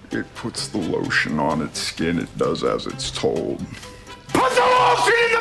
It puts the lotion on its skin. It does as it's told. Put the lotion in the